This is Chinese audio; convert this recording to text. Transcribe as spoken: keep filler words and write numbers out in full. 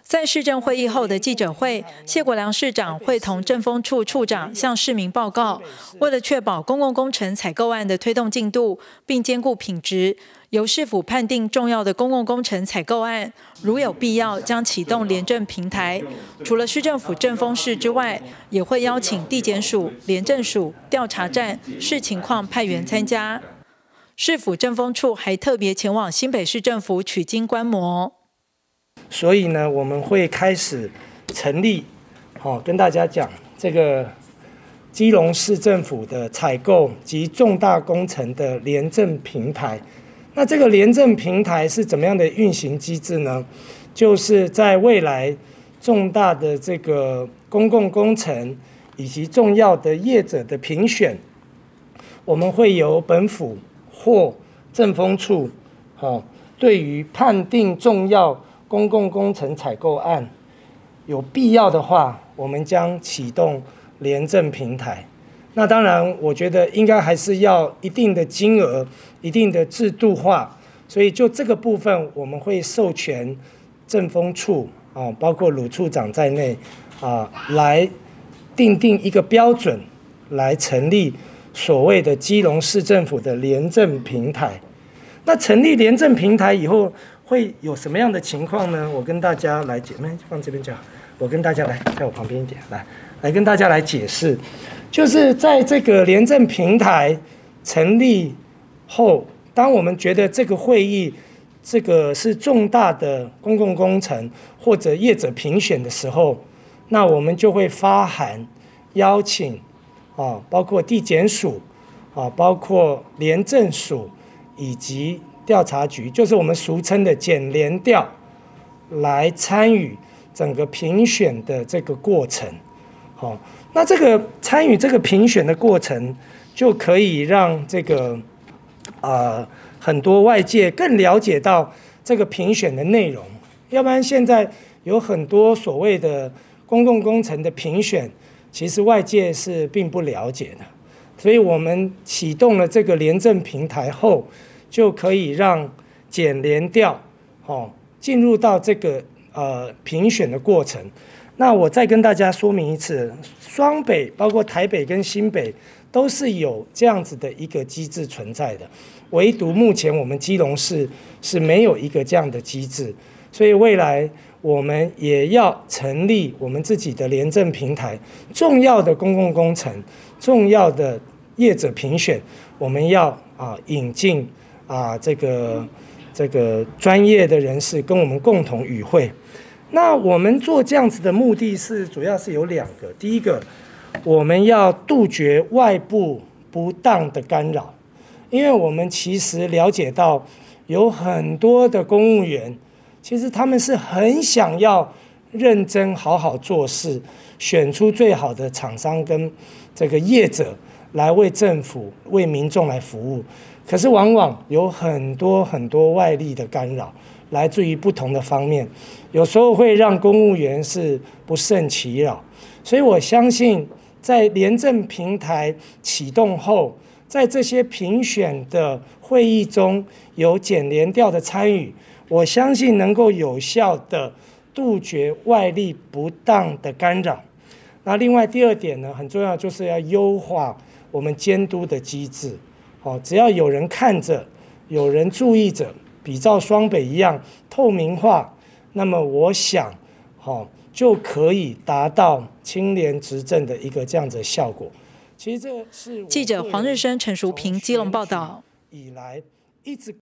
在市政会议后的记者会，谢国良市长会同政风处处长向市民报告，为了确保公共工程采购案的推动进度，并兼顾品质，由市府判定重要的公共工程采购案，如有必要，将启动联政平台。除了市政府政风室之外，也会邀请地检署、廉政署、调查站视情况派员参加。市府政风处还特别前往新北市政府取经观摩。 所以呢，我们会开始成立，好、哦、跟大家讲这个基隆市政府的采购及重大工程的联政平台。那这个联政平台是怎么样的运行机制呢？就是在未来重大的这个公共工程以及重要的业者的评选，我们会由本府或政风处，好、哦，对于判定重要公共工程采购案有必要的话，我们将启动联政平台。那当然，我觉得应该还是要一定的金额、一定的制度化，所以就这个部分，我们会授权政风处啊，包括鲁处长在内啊，来订定一个标准，来成立所谓的基隆市政府的联政平台。那成立联政平台以后，会有什么样的情况呢？我跟大家来解，放这边就好。我跟大家来，在我旁边一点，来来跟大家来解释，就是在这个联政平台成立后，当我们觉得这个会议这个是重大的公共工程或者业者评选的时候，那我们就会发函邀请啊，包括地检署啊，包括廉政署以及调查局，就是我们俗称的检联调，来参与整个评选的这个过程。好，那这个参与这个评选的过程，就可以让这个呃很多外界更了解到这个评选的内容。要不然现在有很多所谓的公共工程的评选，其实外界是并不了解的。所以我们启动了这个联政平台后，就可以让检联调哦进入到这个呃评选的过程。那我再跟大家说明一次，双北包括台北跟新北都是有这样子的一个机制存在的，唯独目前我们基隆市是没有一个这样的机制，所以未来我们也要成立我们自己的联政平台，重要的公共工程、重要的业者评选，我们要啊引进啊这个这个专业的人士跟我们共同与会。那我们做这样子的目的是主要是有两个，第一个，我们要杜绝外部不当的干扰，因为我们其实了解到有很多的公务员，其实他们是很想要认真好好做事，选出最好的厂商跟这个业者来为政府、为民众来服务，可是往往有很多很多外力的干扰，来自于不同的方面，有时候会让公务员是不胜其扰。所以我相信，在联政平台启动后，在这些评选的会议中有检联调的参与，我相信能够有效的杜绝外力不当的干扰。那另外第二点呢，很重要，就是要优化我们监督的机制。好，只要有人看着，有人注意着，比照双北一样透明化，那么我想，好就可以达到清廉执政的一个这样子的效果。其实这是记者黄日升、陈淑平基隆报道。 以来一直